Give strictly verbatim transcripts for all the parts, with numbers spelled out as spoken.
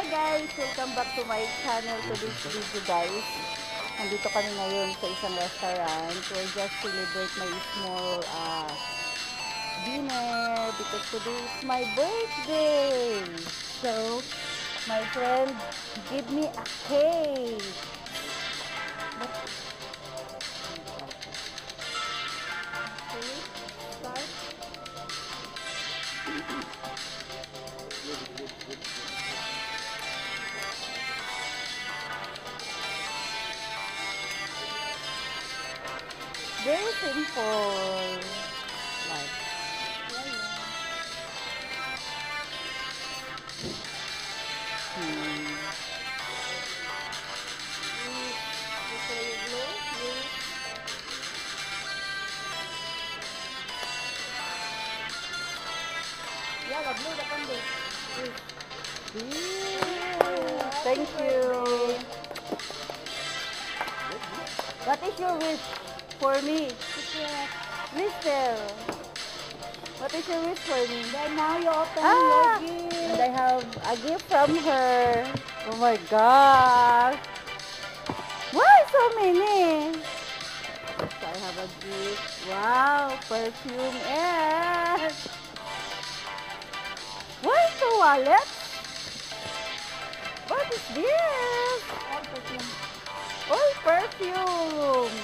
Hi guys! Welcome back to my channel. Today's video guys. Nandito kami ngayon sa isang restaurant. So I just celebrate my small uh, dinner because today is my birthday. So my friend give me a cake. Okay, start. Very simple. Like, hmm. Thank you. What is your wish for me? Mister, what is your wish for me? Then now you open Ah, your gift. and I have a gift from her. Oh my gosh. Why so many? So I have a gift. Wow, perfume and... Why the wallet? What is this? All perfume. Oh, perfume.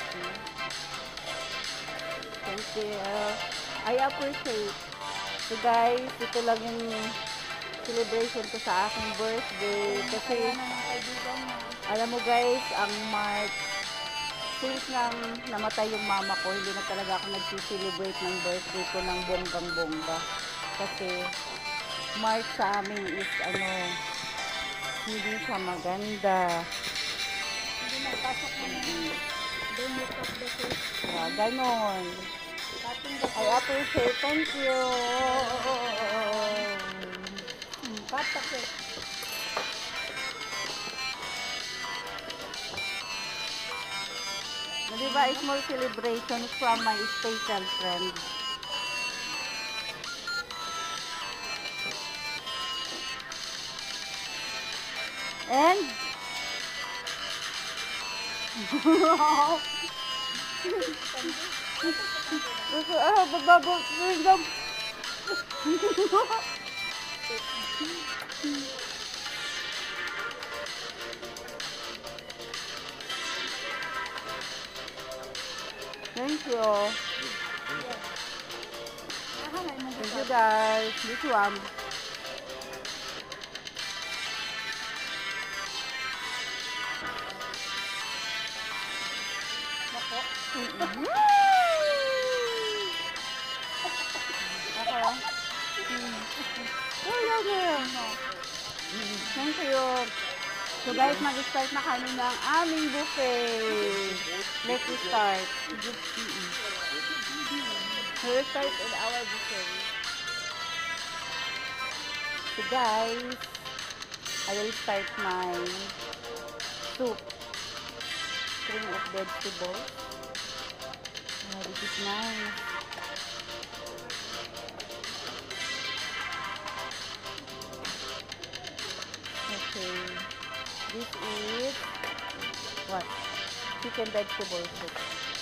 Thank you. I appreciate. So guys, ito lang yung celebration ko sa aking birthday. Kasi, Kaya na ng kaibigan mo. alam mo guys, ang March, since nang namatay yung mama ko, hindi na talaga ako nag-celebrate ng birthday ko ng bonggang-bongga. Kasi, March sa amin is ano, hindi siya maganda. Hindi nagpasok mo na yun. Don't look up the face. Kaya ganon. Cutting the I appreciate. Thank you. Hmm, cut the cake. Diba, a small celebration from my special friend. And ah, bago freedom. Thank you. Thank you guys. This one. Nako. Mm-hmm. Okay. Oh, yeah, yeah. Thank you. So guys, mag-start na kami ng aming buffet. Let's start. We'll start in our buffet. So guys, I will start my soup. String of vegetables. Oh, this is nice. Okay. This is what? Chicken vegetable soup.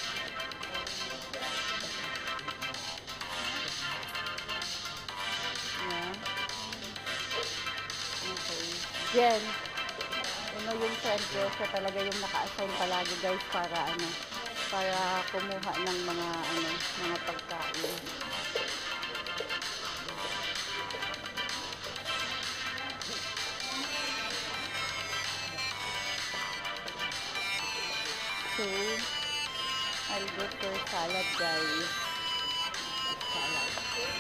Yeah. Okay. Jen. Ano yung friend ko, siya talaga yung naka-assign palagi guys para ano, para kumuha ng mga ano, mga pagkain. So, I'll go for salad guys. Salad.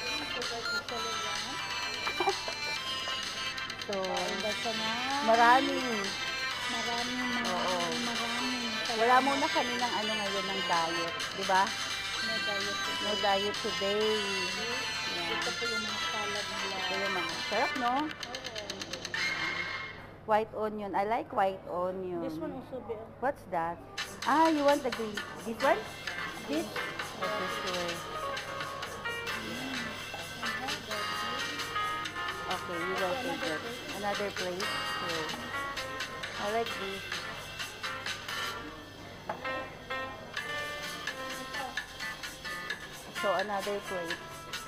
So, Basta na. maraming. Maraming, maraming, Oo. maraming. Wala muna kami ng ano ngayon ng diet, di ba? No diet today. No diet today. Yeah. Ito po yung mga salad nila. Ito yung mga sarap, no? White onion. I like white onion. This one also be. What's that? Ah, you want the green? This one? This? Oh, this one. Okay, we will take it. Another plate. So, I like this. So, another plate.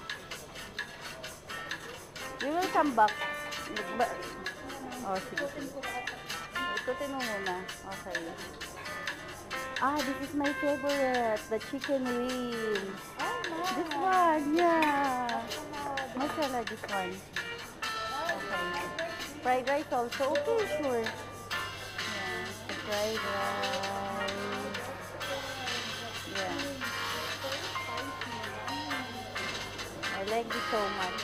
We will come back. Ba- oh, sige, sige. Ikutin mo muna. Okay. Ah, this is my favorite. The chicken wings. This one, yeah. Masala, this one. Okay. Fried rice also. Okay, sure. Yeah. Fried rice. Yeah. I like this so much.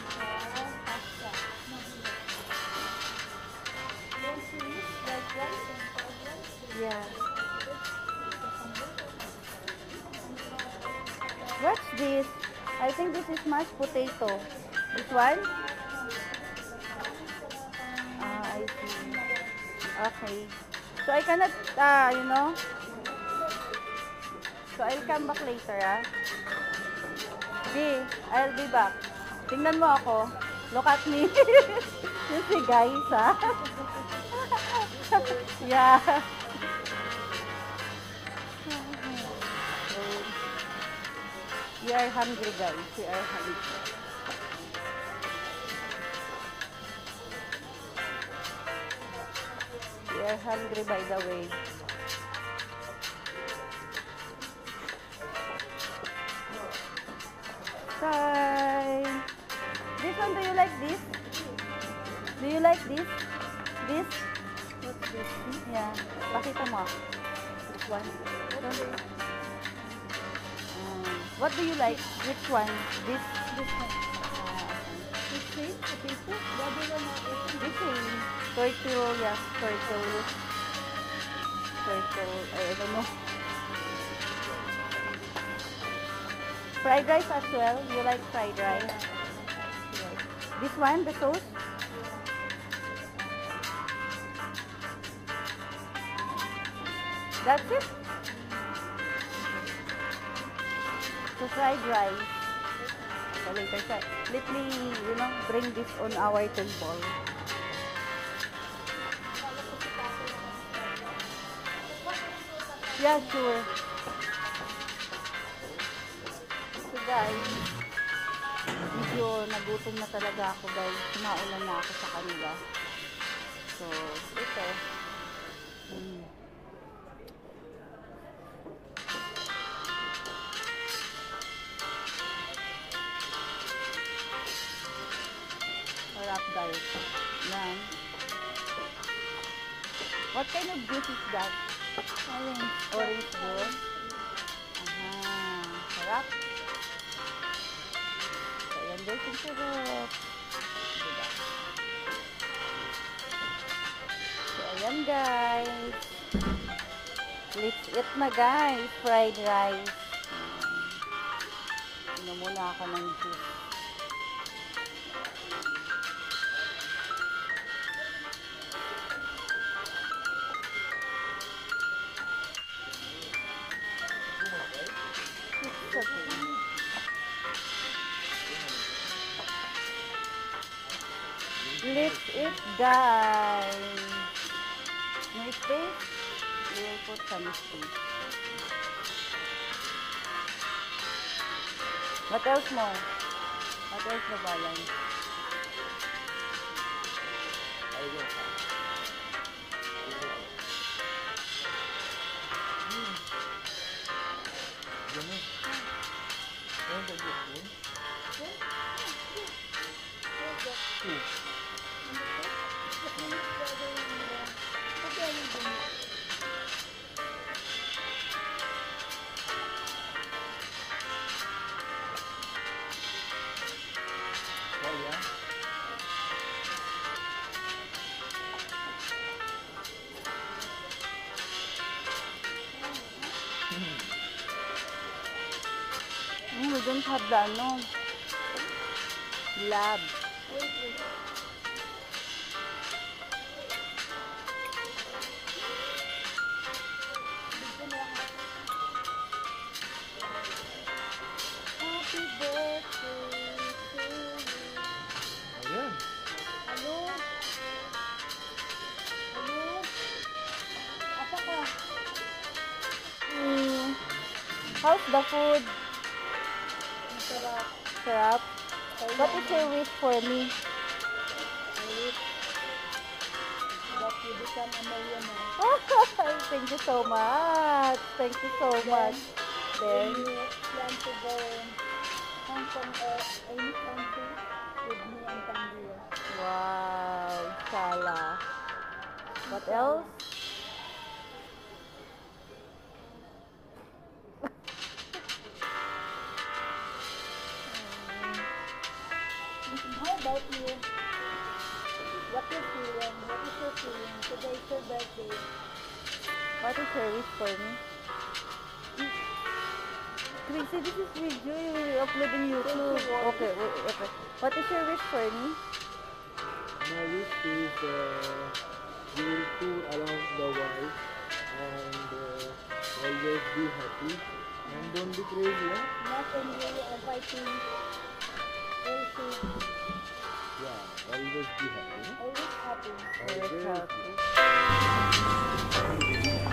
Yeah. What's this? I think this is mashed potato. This one? Ah, I see. Okay. So I cannot, uh, you know. So I'll come back later, ah. B, I'll be back. Tingnan mo ako. Look at me. You see, guys, ah. Yeah. We are hungry, guys. We are hungry. We are hungry, by the way. Hi. This one, do you like this? Do you like this? This? What's this? Yeah. Pakita mo. This one. Um, what do you like? Which one? This? This one. Ah, okay. This is potato? The other one is this same. Turtle, yeah. Turtle. Turtle. I don't know. Fried rice as well. You like fried rice? Yes. This one, the sauce? That's it? So fried rice. So later, sir. Let me, you know, bring this on our table. Yeah, sure. So guys, medyo nagutom na talaga ako guys. Sinaulan na ako sa kanila. So, ito. Hmm. Sarap guys. Yan. What kind of juice is that? Orange. Orange juice. Aha. Sarap. So, yan guys. Ang sarap. Diba? So, ayan guys. Let's eat na guys. Fried rice. Ano muna ako ng juice. Let's eat, guys. No space? We will put some space. What else mo? What else na balance? Mm, we don't have the ano, lab. Happy birthday to you. Ayan. How's the food? Masarap. Sarap? Kaya What is your wish for me? I wish that you become a millionaire. Thank you so much. Thank you so much. When Then, you plan to go Hong Kong or any country with me and Tandia. wow, inshallah. What else? How about you? What you feeling? What is your feeling? Today is your birthday. What is your wish for me? Tracy, this is video you will upload in YouTube. Okay, wait, okay. What is your wish for me? My wish is uh, you will tour around the world and uh, always be happy and don't be crazy. Huh? Not only uh, fighting, also Yeah, always be happy. Huh? always happy. Always Always. happy.